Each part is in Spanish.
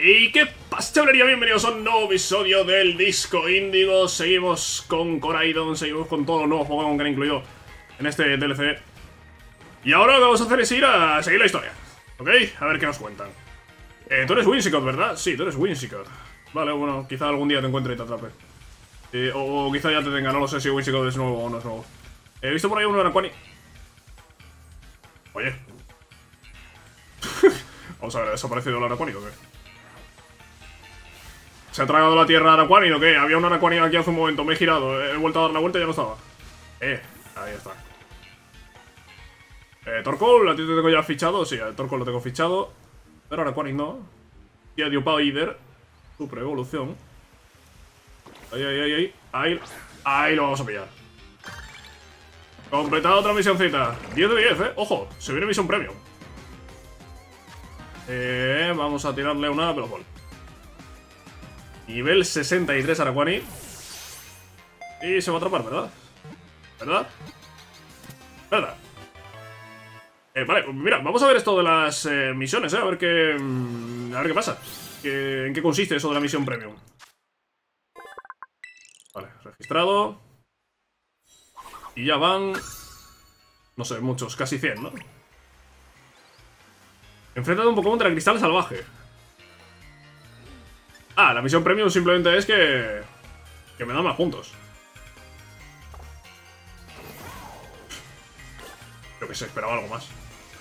¿Y qué pasa, chavalería? Bienvenidos a un nuevo episodio del Disco Índigo. Seguimos con Koraidon, seguimos con todos los nuevos Pokémon que han incluido en este DLC. Y ahora lo que vamos a hacer es ir a seguir la historia, ¿ok? A ver qué nos cuentan. Tú eres Whimsicott, ¿verdad? Sí, tú eres Whimsicott. Vale, bueno, quizá algún día te encuentre y te atrape. O quizá ya te tenga, no lo sé si Whimsicott es nuevo o no es nuevo. He visto por ahí un Araquani. Oye. Vamos a ver, ¿ha desaparecido el Araquani o qué? ¿Se ha tragado la tierra Araquani o qué? Había un Araquani aquí hace un momento, me he girado, he vuelto a dar la vuelta y ya no estaba. Ahí está. Torkoal, ¿a ti te tengo ya fichado? Sí, el Torkoal lo tengo fichado. Pero Araquani no. Y a Diopaider, Super evolución. Ahí lo vamos a pillar. Completado otra misioncita. 10 de 10, Ojo, se viene misión premium. Vamos a tirarle una Pelopol. Nivel 63 Araquani. Y se va a atrapar, ¿verdad? ¿Verdad? ¿Verdad? Vale, pues mira, vamos a ver esto de las misiones, a ver qué pasa. ¿En qué consiste eso de la misión premium? Vale, registrado. Y ya van... no sé, muchos, casi 100, ¿no? Enfréntate a un Pokémon de la Cristal Salvaje. Ah, la misión premium simplemente es que me dan más puntos. Yo que sé, esperaba algo más.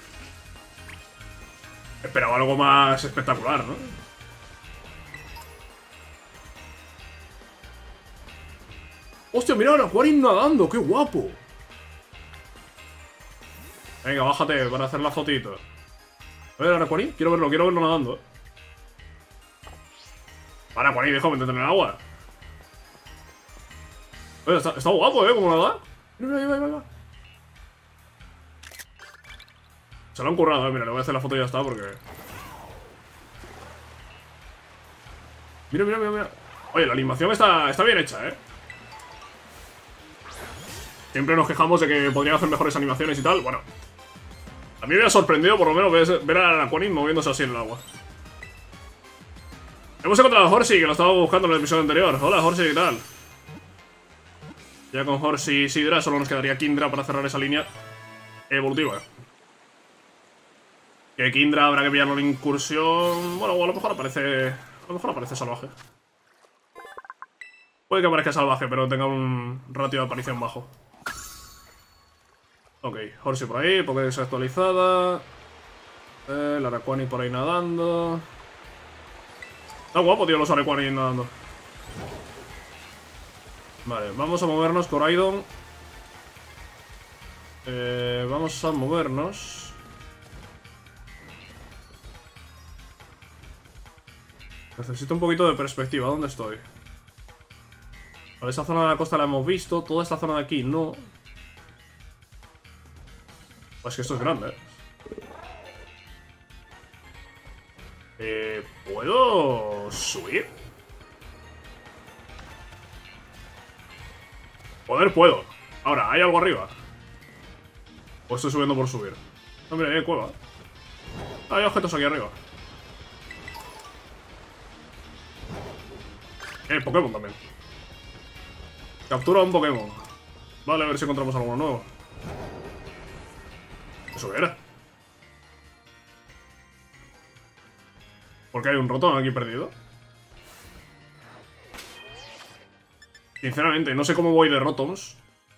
Esperaba algo más espectacular, ¿no? ¡Hostia, mira ahora! Aquarin nadando! ¡Qué guapo! Venga, bájate para hacer la fotito. A ver, Aquarin, quiero verlo nadando. Para, Aquarin, déjame meterme en el agua. Oye, está guapo, como nada. Mira, ahí va. Se lo han currado, mira, le voy a hacer la foto y ya está, porque... Mira. Oye, la animación está bien hecha, Siempre nos quejamos de que podrían hacer mejores animaciones y tal. Bueno, a mí me ha sorprendido por lo menos ver a Aquanin moviéndose así en el agua. Hemos encontrado a Horsey, que lo estaba buscando en el episodio anterior. Hola, Horsey, ¿qué tal? Ya con Horsey y Sidra solo nos quedaría Kindra para cerrar esa línea evolutiva. Que Kindra habrá que pillarlo en incursión. Bueno, a lo mejor aparece salvaje. Puede que aparezca salvaje, pero tenga un ratio de aparición bajo. Ok, Horsey por ahí, Pokédex actualizada. El Araquani por ahí nadando. Está guapo, tío, los Araquani nadando. Vale, vamos a movernos, Koraidon. Vamos a movernos. Necesito un poquito de perspectiva. ¿Dónde estoy? Vale, esa zona de la costa la hemos visto. Toda esta zona de aquí no. Pues que esto es grande, ¿puedo subir? Puedo. Ahora, ¿hay algo arriba? ¿O estoy subiendo por subir? Hombre, cueva. Hay objetos aquí arriba. Pokémon también. Captura un Pokémon. Vale, a ver si encontramos alguno nuevo. ¿Eso qué era? ¿Por qué hay un Rotom aquí perdido? Sinceramente, no sé cómo voy de Rotoms.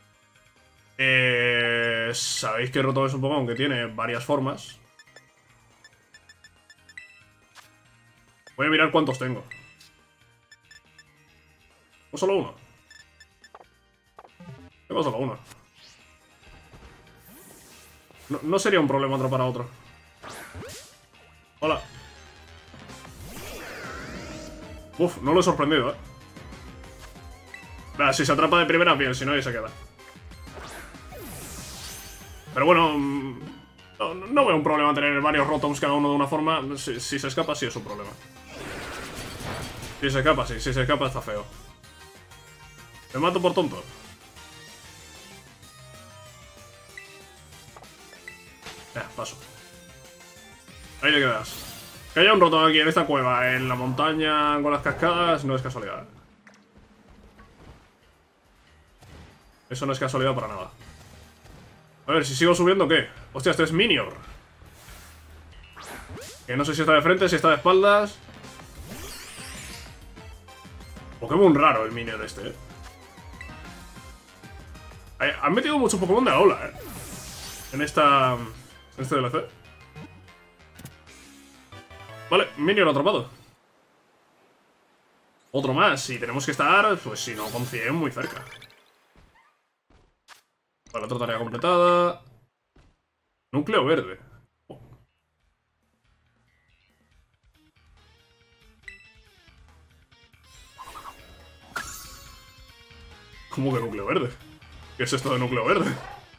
Sabéis que Rotom es un Pokémon que tiene varias formas. Voy a mirar cuántos tengo. ¿O solo uno? Tengo solo uno. No sería un problema atrapar a otro. Hola. Uf, no lo he sorprendido, si se atrapa de primera, bien, si no, ahí se queda. Pero bueno, no veo un problema tener varios Rotoms cada uno de una forma. Si se escapa, sí es un problema. Si se escapa, sí. Si se escapa, está feo. Me mato por tonto. Paso. Ahí te quedas. Que haya un roto aquí en esta cueva, en la montaña con las cascadas, no es casualidad. Eso no es casualidad para nada. A ver, si sigo subiendo, ¿qué? Hostia, este es Minior. Que no sé si está de frente, si está de espaldas. Pokémon raro el Minior este, Han metido muchos Pokémon de Alola, en este DLC. Vale, Minior atrapado. Otro más, y tenemos que estar, pues si no, con 100 muy cerca. Vale, otra tarea completada. Núcleo verde. Oh. ¿Cómo que núcleo verde? ¿Qué es esto de núcleo verde?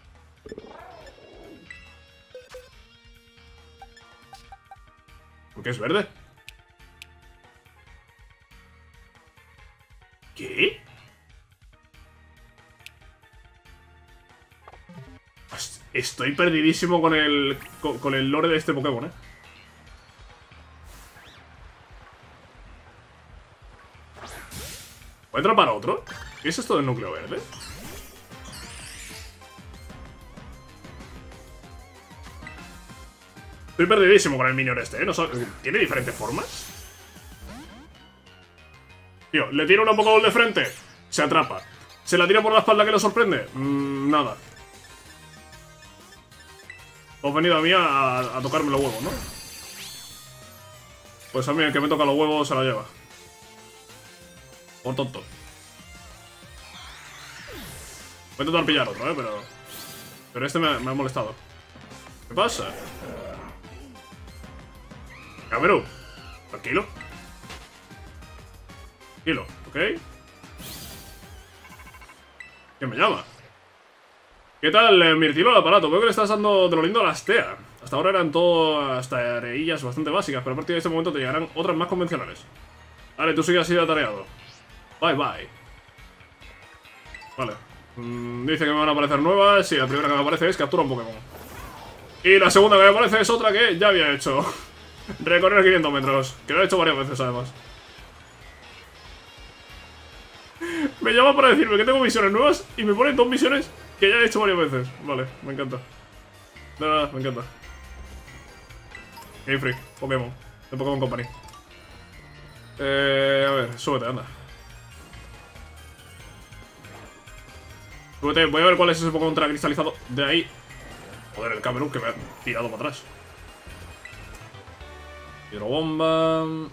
¿Por qué es verde? ¿Qué? Estoy perdidísimo con el lore de este Pokémon, ¿Voy a atrapar a otro? ¿Qué es esto del núcleo verde? Estoy perdidísimo con el Minior este, No ¿Tiene diferentes formas? Tío, le tiro una Pokéball de frente, se atrapa. Se la tira por la espalda que lo sorprende. Nada. Os venido a mí a tocarme los huevos, ¿no? Pues a mí el que me toca los huevos se la lleva. Por tonto. Voy a intentar pillar otro, pero este me ha molestado. ¿Qué pasa? Camerú, tranquilo. Tranquilo, ¿ok? ¿Quién me llama? ¿Qué tal, Mirtilo, al aparato? Veo que le estás dando de lo lindo a las TEA. Hasta ahora eran todas tareillas bastante básicas, pero a partir de este momento te llegarán otras más convencionales. Vale, tú sigues así de atareado. Bye, bye. Vale. Dice que me van a aparecer nuevas. Y la primera que me aparece es captura un Pokémon. Y la segunda que me aparece es otra que ya había hecho. Recorrer 500 metros. Que lo he hecho varias veces, además. Me llama para decirme que tengo misiones nuevas y me ponen 2 misiones que ya he hecho varias veces. Vale, me encanta. Nada, me encanta. Game Freak, Pokémon. De Pokémon Company. A ver, súbete, anda. Súbete, voy a ver cuál es ese Pokémon cristalizado de ahí. Joder, el Camerún que me ha tirado para atrás. Hidrobomba.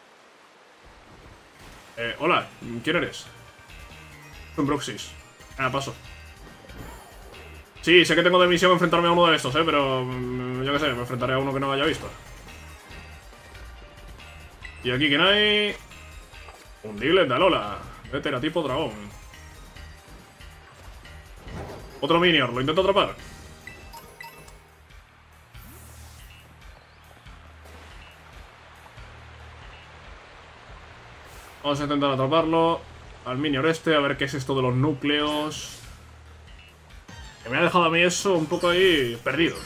Hola, ¿quién eres? Un Bruxis. Paso. Sí, sé que tengo de misión enfrentarme a uno de estos, pero yo qué sé, me enfrentaré a uno que no haya visto. Y aquí, ¿quién hay? Un Diglett de Alola. De teratipo dragón. Otro Minior, lo intento atrapar. Vamos a intentar atraparlo. Al Minior este, a ver qué es esto de los núcleos. Que me ha dejado a mí eso un poco ahí perdido.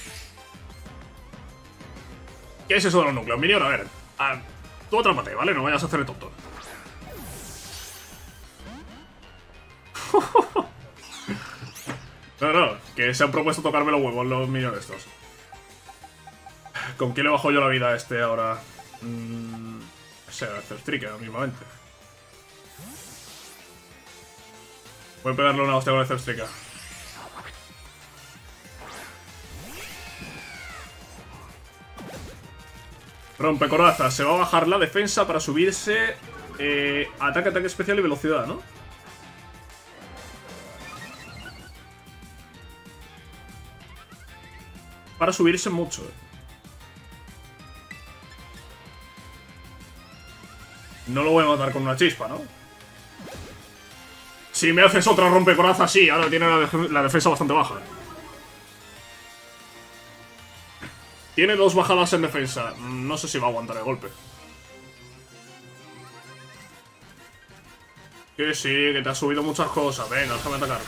¿Qué es eso de los núcleos? Minior, a ver. Tú atrápate, ¿vale? No vayas a hacer el tonto. No, que se han propuesto tocarme los huevos los Minior estos. ¿Con quién le bajo yo la vida a este ahora? O sea, Celstrika, mismamente. Voy a pegarle una hostia con el Celstrika. Rompecorazas. Se va a bajar la defensa para subirse. Ataque, ataque especial y velocidad, ¿no? Para subirse mucho, No lo voy a matar con una chispa, ¿no? Si me haces otra rompecorazas, sí. Ahora tiene la defensa bastante baja. Tiene 2 bajadas en defensa. No sé si va a aguantar el golpe. Que sí, que te has subido muchas cosas. Venga, déjame atacarte.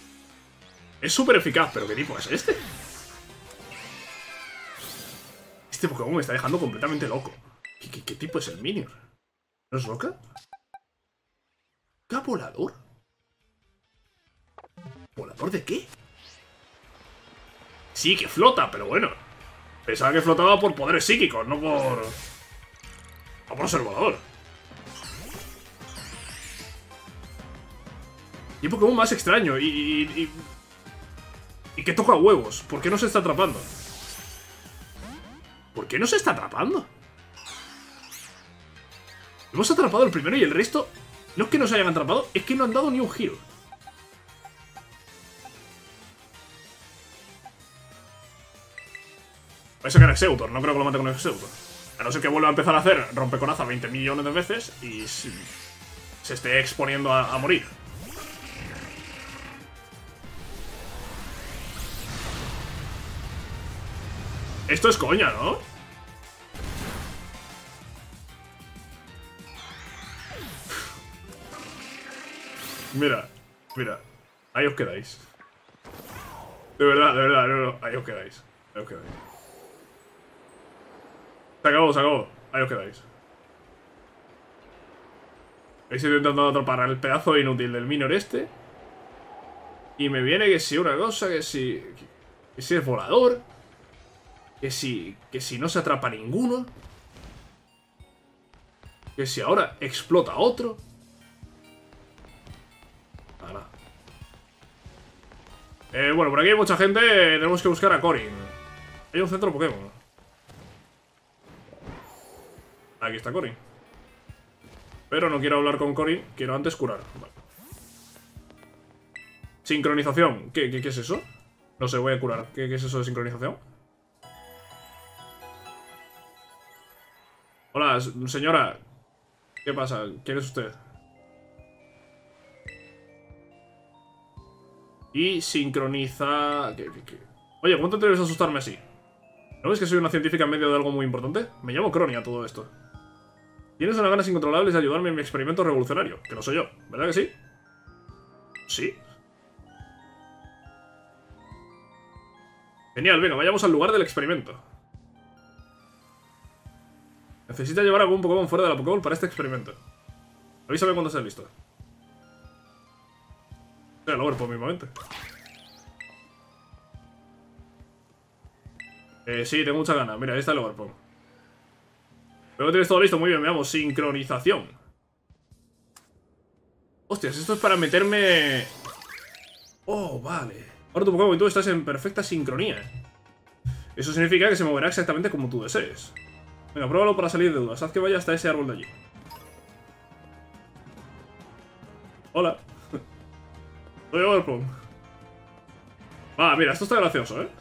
Es súper eficaz, pero ¿qué tipo es este? Este Pokémon me está dejando completamente loco. ¿Qué tipo es el Minior? ¿No es roca? ¿Qué volador? ¿Volador de qué? Sí, que flota, pero bueno. Pensaba que flotaba por poderes psíquicos, no por... No por ser volador. Y Pokémon más extraño y que toca huevos. ¿Por qué no se está atrapando? ¿Por qué no se está atrapando? Hemos atrapado el primero y el resto... No es que no se hayan atrapado, es que no han dado ni un giro. Voy a sacar Exeggutor, no creo que lo mate con Exeggutor. A no ser que vuelva a empezar a hacer rompecoraza 20 millones de veces y se esté exponiendo a morir. Esto es coña, ¿no? Mira, mira. Ahí os quedáis. De verdad, no, ahí os quedáis. Ahí os quedáis. Se acabó, se acabó. Ahí os quedáis. Estoy intentando atrapar al pedazo inútil del Minior este. Y me viene que si una cosa, que si es volador. Que si no se atrapa ninguno. Que si ahora explota otro. Nada. Bueno, por aquí hay mucha gente. Tenemos que buscar a Corrin. Hay un centro Pokémon. Aquí está Corrin. Pero no quiero hablar con Corrin. Quiero antes curar. Vale. Sincronización. ¿Qué es eso? No sé, voy a curar. ¿Qué es eso de sincronización? Hola, señora. ¿Qué pasa? ¿Quién es usted? Y sincroniza... Oye, ¿cuánto te debes asustarme así? ¿No ves que soy una científica en medio de algo muy importante? Me llamo Cronia, todo esto. Tienes unas ganas incontrolables de ayudarme en mi experimento revolucionario, que no soy yo, ¿verdad que sí? ¿Sí? Genial, venga, vayamos al lugar del experimento. Necesita llevar algún Pokémon fuera de la Pokéball para este experimento. Avísame cuando estés listo. Lo voy por mismamente. Sí, tengo mucha gana. Mira, ahí está el Overpong. Luego tienes todo listo, muy bien, veamos. Sincronización. Hostias, esto es para meterme... Oh, vale. Ahora tu Pokémon y tú estás en perfecta sincronía. Eso significa que se moverá exactamente como tú desees. Venga, pruébalo para salir de dudas. Haz que vaya hasta ese árbol de allí. Hola. Soy Overpong. Ah, mira, esto está gracioso, ¿eh?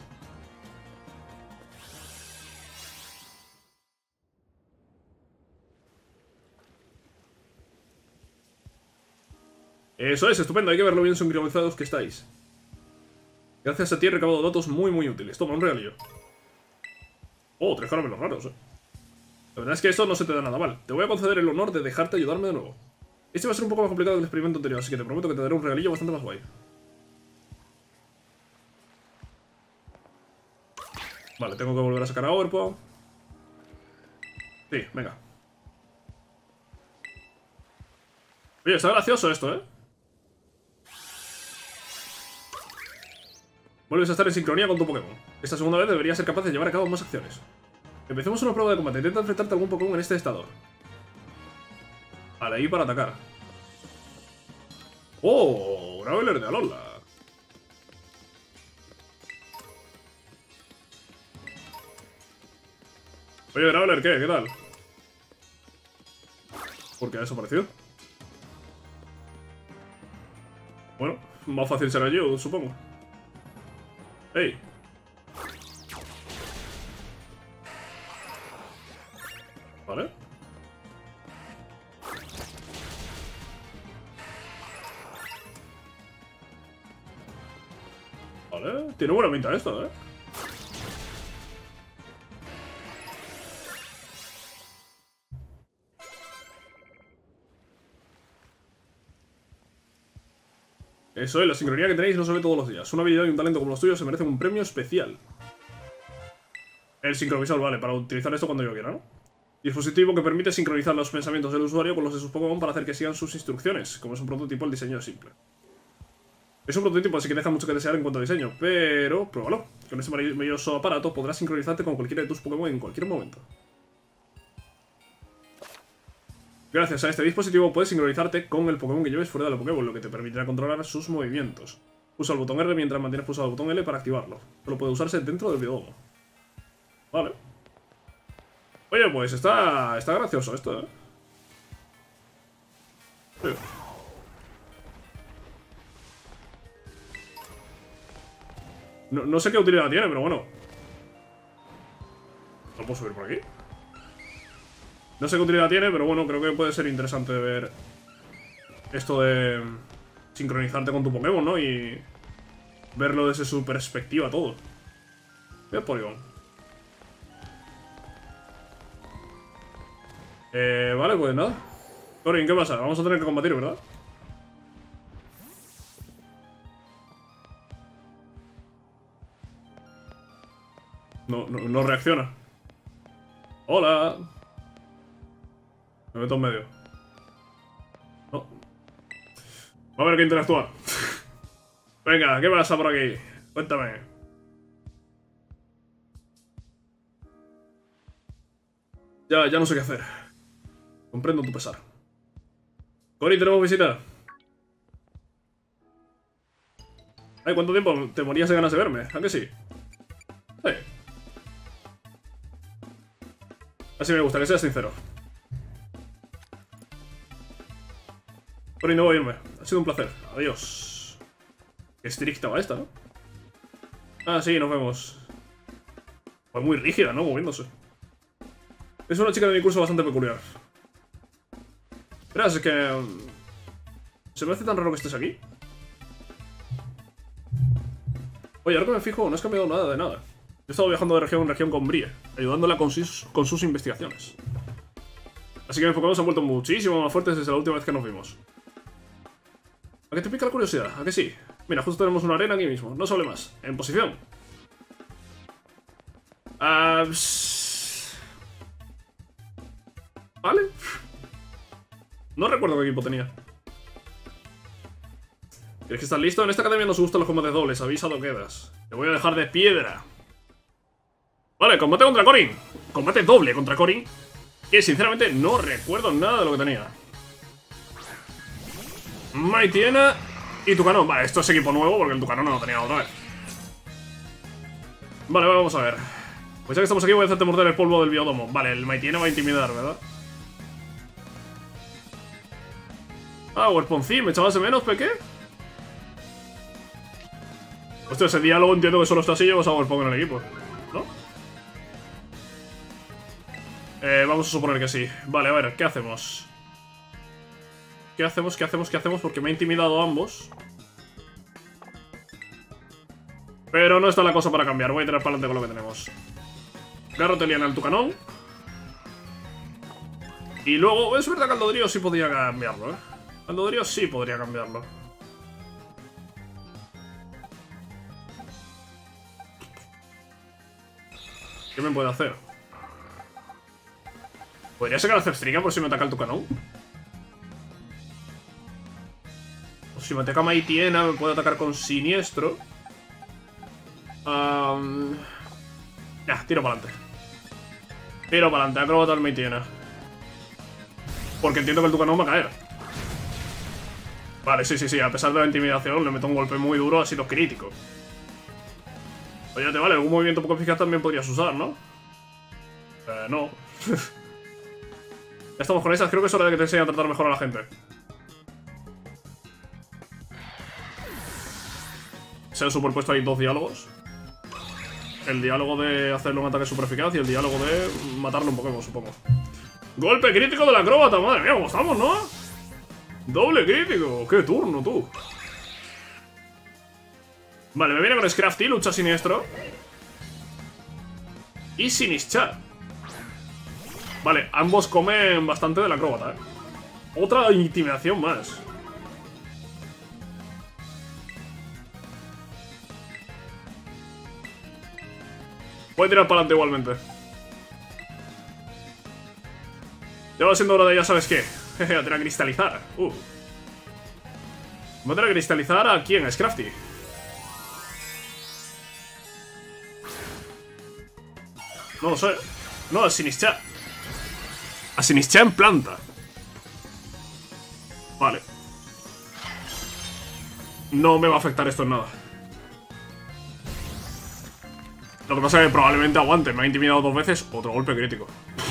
Eso es, estupendo, hay que ver lo bien sincronizados que estáis. Gracias a ti he recabado datos muy útiles. Toma, un regalillo. Oh, 3 caramelos raros, La verdad es que esto no se te da nada mal. Te voy a conceder el honor de dejarte ayudarme de nuevo. Este va a ser un poco más complicado que el experimento anterior, así que te prometo que te daré un regalillo bastante más guay. Vale, tengo que volver a sacar a Overpong. Sí, venga. Oye, está gracioso esto, ¿eh? Vuelves a estar en sincronía con tu Pokémon. Esta segunda vez deberías ser capaz de llevar a cabo más acciones. Empecemos una prueba de combate. Intenta enfrentarte a algún Pokémon en este estado. Vale, ahí para atacar. ¡Oh! Graveler de Alola. Oye, Graveler, ¿qué? ¿Qué tal? ¿Por qué ha desaparecido? Bueno, más fácil será yo, supongo. ¡Ey! Vale. Vale, tiene buena pinta esto, ¿eh? Eso es, la sincronía que tenéis no se ve todos los días. Una habilidad y un talento como los tuyos se merecen un premio especial. El sincronizador, vale, para utilizar esto cuando yo quiera, ¿no? Dispositivo que permite sincronizar los pensamientos del usuario con los de sus Pokémon para hacer que sigan sus instrucciones. Como es un prototipo, el diseño es simple. Es un prototipo, así que deja mucho que desear en cuanto a diseño, pero pruébalo. Con este maravilloso aparato podrás sincronizarte con cualquiera de tus Pokémon en cualquier momento. Gracias a este dispositivo puedes sincronizarte con el Pokémon que lleves fuera de la Pokéball, lo que te permitirá controlar sus movimientos. Usa el botón R mientras mantienes pulsado el botón L para activarlo. Solo puede usarse dentro del biodomo. Vale. Oye, pues está gracioso esto, ¿eh? Sí. No sé qué utilidad tiene, pero bueno. ¿No puedo subir por aquí? No sé qué utilidad tiene, pero bueno, creo que puede ser interesante ver esto de sincronizarte con tu Pokémon, ¿no? Y verlo desde su perspectiva todo. Mira Porygon. Vale, pues nada. Corin, ¿qué pasa? Vamos a tener que combatir, ¿verdad? No reacciona. ¡Hola! Me meto en medio. No. Va a haber que interactuar. Venga, ¿qué pasa por aquí? Cuéntame. Ya no sé qué hacer. Comprendo tu pesar. Cory, tenemos visita. Ay, ¿cuánto tiempo te morías de ganas de verme? ¿A que sí? Sí. Así me gusta, que seas sincero. Cory, no voy a irme. Ha sido un placer. Adiós. Qué estricta va esta, ¿no? Ah, sí, nos vemos. Pues muy rígida, ¿no? Moviéndose. Es una chica de mi curso bastante peculiar. Verás, es que... se me hace tan raro que estés aquí. Oye, ahora que me fijo, no has cambiado nada de nada. He estado viajando de región en región con Brie, ayudándola con sus investigaciones. Así que mis Pokémon se han vuelto muchísimo más fuertes desde la última vez que nos vimos. ¿A qué te pica la curiosidad? ¿A que sí? Mira, justo tenemos una arena aquí mismo. No se hable más. En posición. Vale. No recuerdo qué equipo tenía. ¿Quieres que estás listo? En esta academia nos gustan los combates dobles. Avisado quedas. Te voy a dejar de piedra. Vale, combate contra Corin. Combate doble contra Corin. Que sinceramente no recuerdo nada de lo que tenía. Maitiena y Tucanón. Vale, esto es equipo nuevo porque el Tucanón no lo tenía otra vez. Vale, vamos a ver. Pues ya que estamos aquí voy a hacerte morder el polvo del biodomo. Vale, el Maitiena va a intimidar, ¿verdad? Ah, Werponzi, ¿me echabas de menos, Peque? Hostia, ese diálogo entiendo que solo está así y llevas a Werpon en el equipo, ¿no? Vamos a suponer que sí. Vale, a ver, ¿qué hacemos? ¿Qué hacemos? Porque me ha intimidado a ambos. Pero no está la cosa para cambiar. Voy a tirar para adelante con lo que tenemos. Garroteliana al Tucanón. Y luego, es verdad que Aldodrío sí podría cambiarlo, ¿eh? Aldodrío sí podría cambiarlo. ¿Qué me puede hacer? ¿Podría sacar a Zepstrika por si me ataca el Tucanón? O si me ataca Maitiena, me puede atacar con Siniestro. Ya, tiro para adelante. Tiro para adelante, acrobata al Maitiena. Porque entiendo que el Tucanón va a caer. Vale, sí, a pesar de la intimidación le meto un golpe muy duro, ha sido crítico. Oye, vale, algún movimiento poco eficaz también podrías usar, ¿no? No. Ya estamos con esas, creo que es hora de que te enseñe a tratar mejor a la gente. Se han superpuesto ahí dos diálogos. El diálogo de hacerle un ataque super eficaz y el diálogo de matarle un Pokémon, supongo. ¡Golpe crítico del acróbata! ¡Madre mía, cómo estamos, ¿no? ¡Doble crítico! ¡Qué turno, tú! Vale, me viene con Scrafty, lucha siniestro. Y Sinischar. Vale, ambos comen bastante del acróbata, ¿eh? Otra intimidación más. Voy a tirar para adelante igualmente. Ya va siendo hora de ya sabes qué. Jeje, a tener a cristalizar. Voy a tener a cristalizar a quién, a Scrafty. No lo sé. No, a Sinistcha. A Sinistcha en planta. Vale. No me va a afectar esto en nada. Lo que pasa es que probablemente aguante. Me ha intimidado 2 veces. Otro golpe crítico.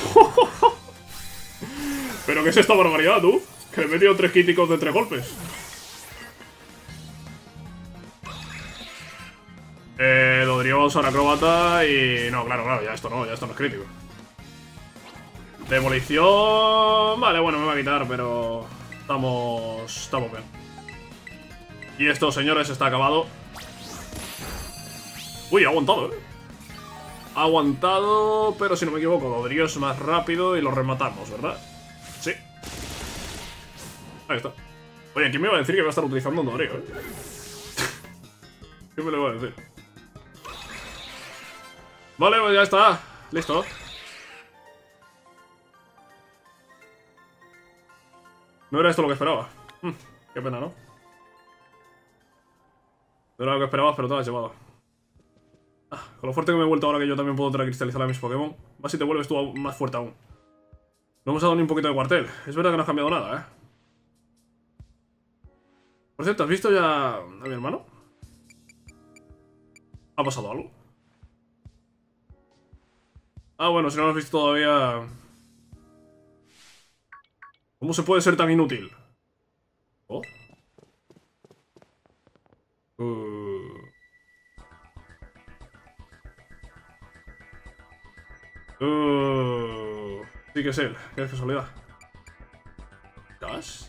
¿Pero qué es esta barbaridad, tú? Que le he metido 3 críticos de 3 golpes. Dodrio va a usar acróbata y... No, claro, ya esto no es crítico. Demolición... Vale, bueno, me va a quitar, pero... Estamos bien. Y esto, señores, está acabado. Uy, ha aguantado, Ha aguantado, pero si no me equivoco, Dodrio es más rápido y lo rematamos, ¿verdad? Sí. Ahí está. Oye, ¿quién me iba a decir que voy a estar utilizando un Dodrio, ¿Qué me lo iba a decir? Vale, pues ya está. Listo. No era esto lo que esperaba. Qué pena, ¿no? No era lo que esperabas, pero te lo has llevado. Con lo fuerte que me he vuelto ahora que yo también puedo cristalizar a mis Pokémon. Más si te vuelves tú más fuerte aún. No hemos dado ni un poquito de cuartel. Es verdad que no ha cambiado nada, Por cierto, ¿has visto ya a mi hermano? ¿Ha pasado algo? Bueno, si no lo has visto todavía... ¿Cómo se puede ser tan inútil? ¿Oh? Sí que es él, qué casualidad. ¿Cash?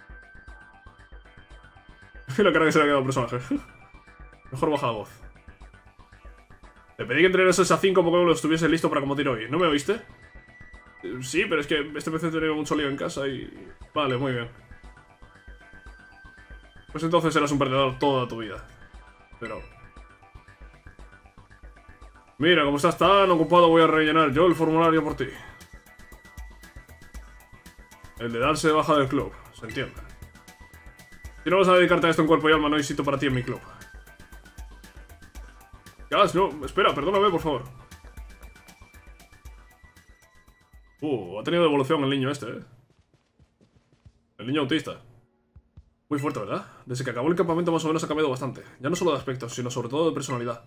La cara que se le ha quedado un personaje. Mejor baja la voz. Le pedí que entrenases a 5 Pokémon lo estuviese listo para combatir hoy. ¿No me oíste? Sí, pero es que este PC tenía un lío en casa y... Vale, muy bien. Pues entonces serás un perdedor toda tu vida. Pero... Mira, como estás tan ocupado voy a rellenar yo el formulario por ti. El de darse de baja del club, se entiende. Si no vas a dedicarte a esto en cuerpo y alma, no hay sitio para ti en mi club. Gas, no, espera, perdóname, por favor. Ha tenido evolución el niño este, El niño autista. Muy fuerte, ¿verdad? Desde que acabó el campamento más o menos ha cambiado bastante. Ya no solo de aspecto, sino sobre todo de personalidad.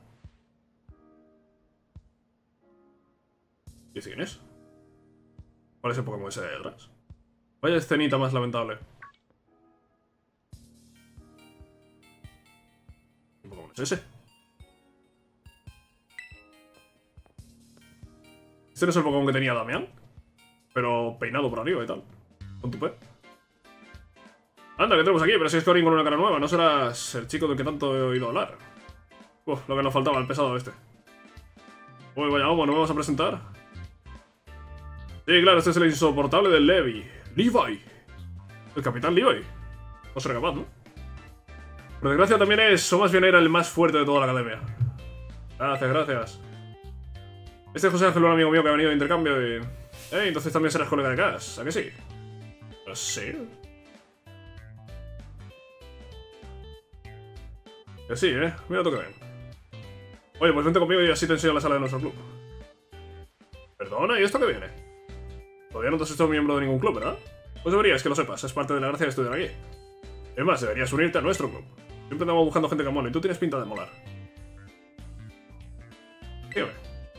¿Y quién es? ¿Cuál es el Pokémon ese de detrás? Vaya escenita más lamentable. ¿Qué Pokémon es ese? ¿Este no es el Pokémon que tenía Damián? Pero peinado por arriba y tal. Con tupé. Anda, ¿qué tenemos aquí? Pero si es Corin con una cara nueva, ¿no serás el chico del que tanto he oído hablar? Lo que nos faltaba, el pesado este. Uy, vaya, ¿no me vamos a presentar? Sí, claro, este es el insoportable del Levi. ¡Levi! El capitán Levi. No será capaz, ¿no? Por desgracia también es, o más bien era el más fuerte de toda la academia. Gracias, gracias. Este es José Ángel, un amigo mío que ha venido de intercambio y... entonces también serás colega de Cash, ¿a que sí? Pues sí. Que sí, mira tú que ven. Oye, pues vente conmigo y así te enseño la sala de nuestro club. Perdona, ¿y esto qué viene? Todavía no te has hecho miembro de ningún club, ¿verdad? Pues deberías que lo sepas, es parte de la gracia de estudiar aquí. Es más, deberías unirte a nuestro club. Siempre andamos buscando gente que mola y tú tienes pinta de molar. Dígame.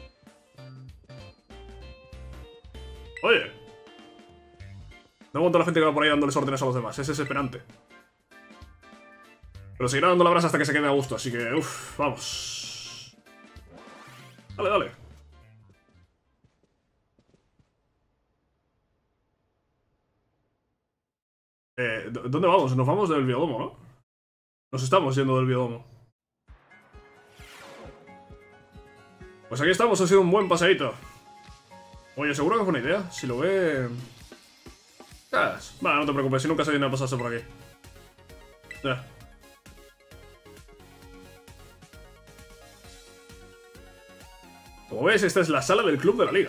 Oye. No aguanto a la gente que va por ahí dándoles órdenes a los demás, es desesperante. Pero seguirá dando la brasa hasta que se quede a gusto, así que, vamos. Dale, dale. ¿Dónde vamos? Nos vamos del biodomo, ¿no? Nos estamos yendo del biodomo. Pues aquí estamos, ha sido un buen paseíto. Oye, seguro que fue una idea. Si lo ve... Vale, no te preocupes, si nunca se viene a pasarse por aquí. Como ves, esta es la sala del club de la liga.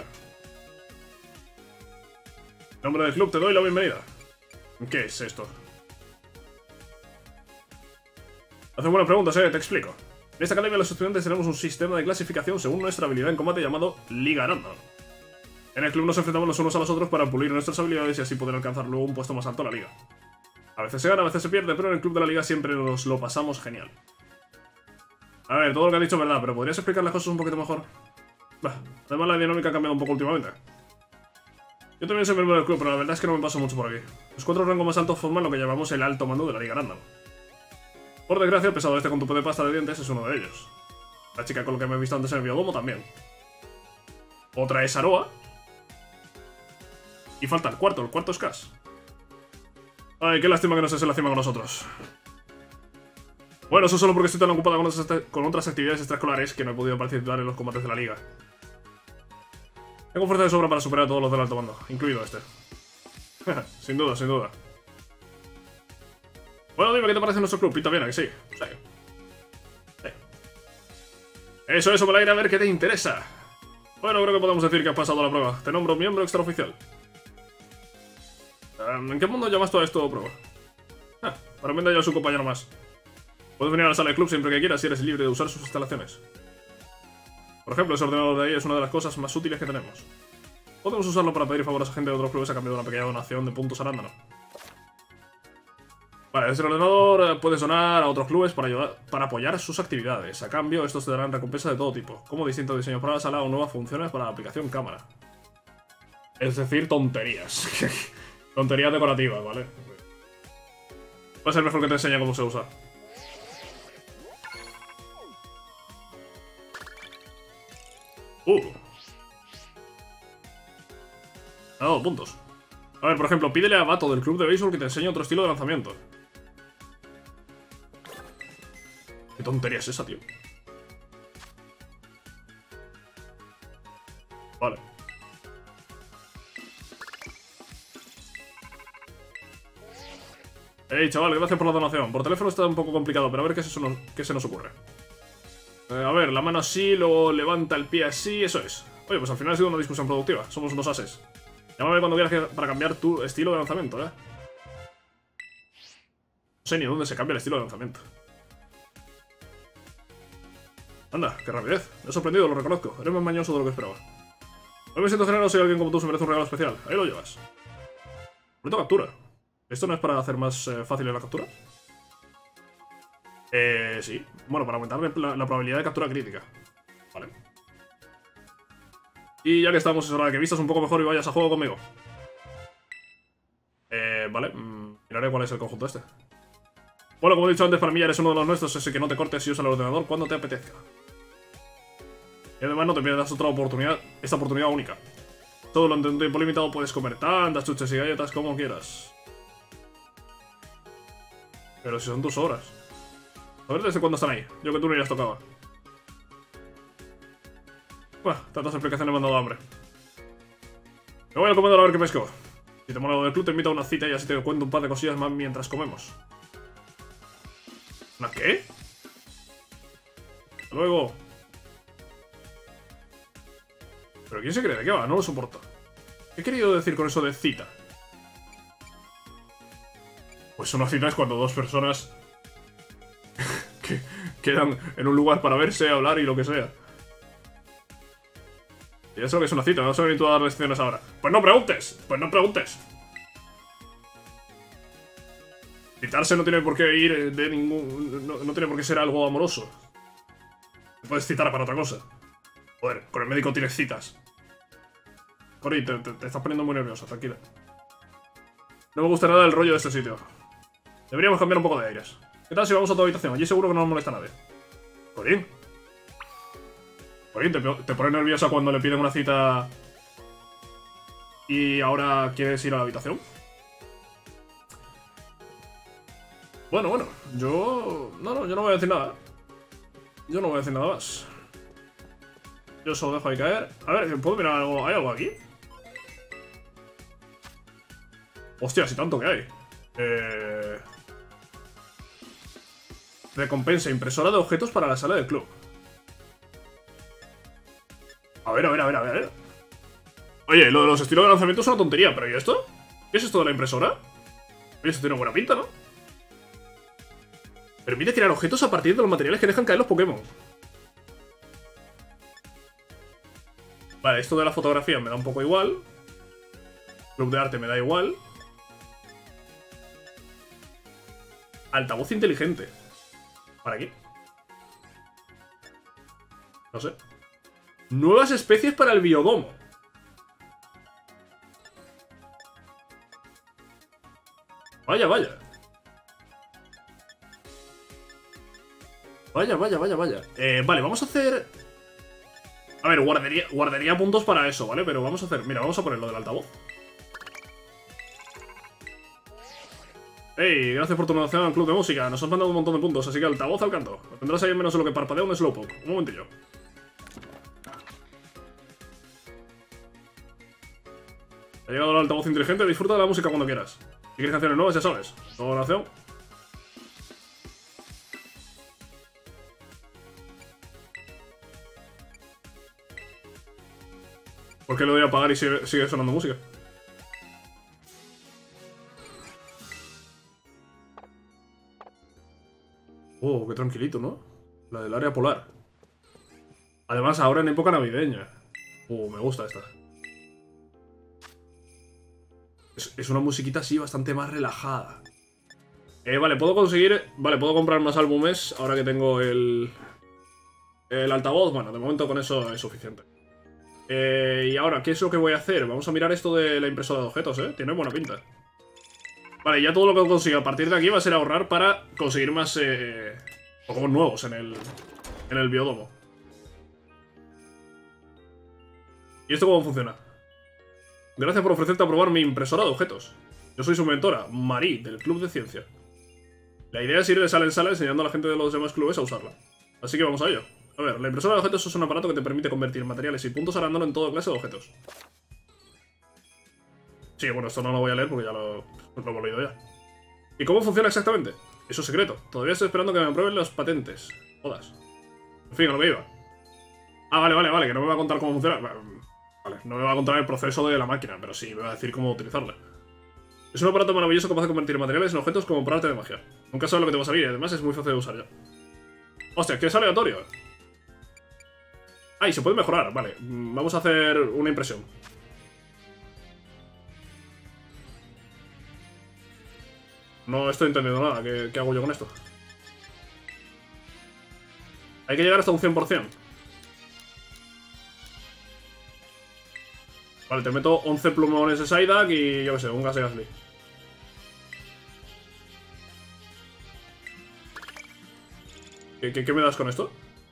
En nombre del club te doy la bienvenida. ¿Qué es esto? Hacen buenas preguntas, te explico. En esta academia los estudiantes tenemos un sistema de clasificación según nuestra habilidad en combate llamado Liga Random. En el club nos enfrentamos los unos a los otros para pulir nuestras habilidades y así poder alcanzar luego un puesto más alto en la liga. A veces se gana, a veces se pierde, pero en el club de la liga siempre nos lo pasamos genial. A ver, todo lo que has dicho es verdad, pero ¿podrías explicar las cosas un poquito mejor? Bah, además la dinámica ha cambiado un poco últimamente. Yo también soy miembro del club, pero la verdad es que no me paso mucho por aquí. Los 4 rangos más altos forman lo que llamamos el alto mando de la Liga Random. Por desgracia, el pesado este con tupe de pasta de dientes es uno de ellos. La chica con la que me he visto antes en el biodomo también. Otra es Aroa. Y falta el cuarto es Cass. Ay, qué lástima que no estés en la cima con nosotros. Bueno, eso solo porque estoy tan ocupada con otras actividades extraescolares que no he podido participar en los combates de la liga. Tengo fuerza de sobra para superar a todos los del alto mando, incluido este. Sin duda, sin duda. Bueno, dime qué te parece nuestro club. Pinta bien, ¿a que sí? Sí. Eso, me alegra ver que te interesa. Bueno, creo que podemos decir que has pasado la prueba. Te nombro miembro extraoficial. ¿En qué mundo llamas todo esto prueba? Para mí ya es un compañero más. Puedes venir a la sala del club siempre que quieras y eres libre de usar sus instalaciones. Por ejemplo, ese ordenador de ahí es una de las cosas más útiles que tenemos. Podemos usarlo para pedir favores a gente de otros clubes a cambio de una pequeña donación de puntos arándano. Vale, desde el ordenador puedes donar a otros clubes para apoyar sus actividades. A cambio, estos te darán recompensas de todo tipo, como distintos diseños para la sala o nuevas funciones para la aplicación cámara. Es decir, tonterías. Tonterías decorativas, ¿vale? Va a ser mejor que te enseñe cómo se usa. Ha dado puntos. A ver, por ejemplo, pídele a Bato del club de béisbol que te enseñe otro estilo de lanzamiento. ¿Qué tontería es esa, tío? Vale. Hey, chaval, gracias por la donación. Por teléfono está un poco complicado, pero a ver qué se nos ocurre. A ver, la mano así, luego levanta el pie así, eso es. Oye, pues al final ha sido una discusión productiva. Somos unos ases. Llámame cuando quieras para cambiar tu estilo de lanzamiento, No sé ni dónde se cambia el estilo de lanzamiento. Anda, qué rapidez. Me he sorprendido, lo reconozco. Eres más mañoso de lo que esperaba. Hoy me siento generoso y alguien como tú se merece un regalo especial. Ahí lo llevas. Bonita captura. ¿Esto no es para hacer más fácil la captura? Sí. Bueno, para aumentar la probabilidad de captura crítica. Vale. Y ya que estamos, es hora de que vistas un poco mejor y vayas a juego conmigo. Vale. Miraré cuál es el conjunto este. Bueno, como he dicho antes, para mí ya eres uno de los nuestros, así que no te cortes y usa el ordenador cuando te apetezca. Y además no te pierdas esta oportunidad única. Todo lo en tiempo limitado puedes comer tantas chuches y galletas como quieras. Pero si son tus horas. A ver desde cuándo están ahí. Yo que tú no ya tocaba. Bueno, tantas explicaciones me han dado hambre. Me voy al comedor a ver qué pesco. Si te mola lo del club, te invito a una cita y así te cuento un par de cosillas más mientras comemos. ¿Una qué? Hasta luego. ¿Pero quién se cree? ¿De qué va? No lo soporto. ¿Qué he querido decir con eso de cita? Pues una cita es cuando dos personas que quedan en un lugar para verse, hablar y lo que sea. Y eso que es una cita, no soy ni tú a dar lecciones ahora. Pues no preguntes, pues no preguntes. Citarse no tiene por qué ir de ningún... No tiene por qué ser algo amoroso. Te puedes citar para otra cosa. Joder, con el médico tienes citas. Cori, te estás poniendo muy nerviosa, tranquila. No me gusta nada el rollo de este sitio. Deberíamos cambiar un poco de aires. ¿Qué tal si vamos a tu habitación? Allí seguro que no nos molesta a nadie. Corín. Corín, ¿te pone nerviosa cuando le piden una cita y ahora quieres ir a la habitación? Bueno, yo... No, yo no voy a decir nada. Yo no voy a decir nada más. Yo solo dejo ahí caer. A ver, ¿puedo mirar algo? ¿Hay algo aquí? Hostia, si tanto que hay. Recompensa, impresora de objetos para la sala del club. A ver, a ver, a ver, a ver. Oye, lo de los estilos de lanzamiento es una tontería, pero ¿y esto? ¿Qué es esto de la impresora? Oye, esto tiene buena pinta, ¿no? Permite crear objetos a partir de los materiales que dejan caer los Pokémon. Vale, esto de la fotografía me da un poco igual. Club de arte me da igual. Altavoz inteligente. ¿Para qué? No sé. Nuevas especies para el biodomo. Vaya, vaya. Vaya, vaya, vaya, vaya. Vale, vamos a hacer... A ver, guardaría puntos para eso, ¿vale? Pero vamos a hacer... Mira, vamos a poner lo del altavoz. Hey, gracias por tu donación al club de música. Nos has mandado un montón de puntos, así que altavoz al canto. Lo tendrás ahí en menos de lo que parpadea un Slowpoke. Un momentillo. Ha llegado el altavoz inteligente. Disfruta de la música cuando quieras. Si quieres canciones nuevas, ya sabes. Donación. ¿Por qué le doy a pagar y sigue sonando música? Oh, qué tranquilito, ¿no? La del área polar. Además, ahora en época navideña. Me gusta esta. Es una musiquita así bastante más relajada. Vale, puedo conseguir... Vale, puedo comprar más álbumes ahora que tengo el altavoz. Bueno, de momento con eso es suficiente. Y ahora, ¿qué es lo que voy a hacer? Vamos a mirar esto de la impresora de objetos, ¿eh? Tiene buena pinta. Vale, ya todo lo que consiga a partir de aquí va a ser ahorrar para conseguir más Pokémon nuevos en el biodomo. ¿Y esto cómo funciona? Gracias por ofrecerte a probar mi impresora de objetos. Yo soy su mentora, Marie, del Club de Ciencia. La idea es ir de sala en sala enseñando a la gente de los demás clubes a usarla. Así que vamos a ello. A ver, la impresora de objetos es un aparato que te permite convertir materiales y puntos a random en toda clase de objetos. Sí, bueno, esto no lo voy a leer porque ya lo hemos leído ya. ¿Y cómo funciona exactamente? Eso es secreto. Todavía estoy esperando que me aprueben las patentes. Todas. En fin, a lo que iba. Ah, vale, que no me va a contar cómo funciona. Vale, no me va a contar el proceso de la máquina, pero sí me va a decir cómo utilizarla. Es un aparato maravilloso capaz de convertir materiales en objetos como por arte de magia. Nunca sabes lo que te va a salir y además es muy fácil de usar ya. Hostia, que es aleatorio. Ah, y se puede mejorar, vale. Vamos a hacer una impresión. No estoy entendiendo nada. ¿Qué hago yo con esto? Hay que llegar hasta un 100%. Vale, te meto 11 plumones de Psyduck y yo qué sé, un gas de Gastly. ¿Qué me das con esto?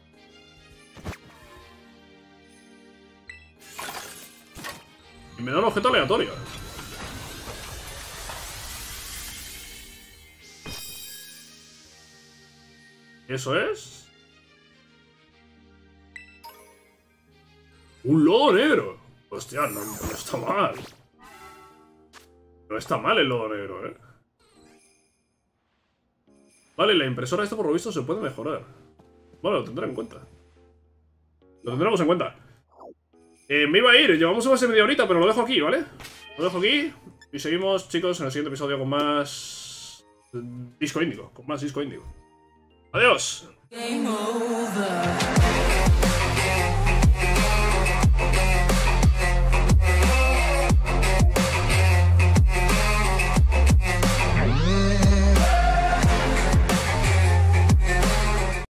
Y me da un objeto aleatorio. ¿Y eso es? ¡Un lodo negro! Hostia, no está mal. No está mal el lodo negro, ¿eh? Vale, la impresora esta por lo visto se puede mejorar. Bueno, lo tendré en cuenta. Lo tendremos en cuenta. Me iba a ir, llevamos más de media horita, pero lo dejo aquí, ¿vale? Lo dejo aquí y seguimos, chicos, en el siguiente episodio con más... Disco Índigo, con más Disco Índigo. ¡Adiós!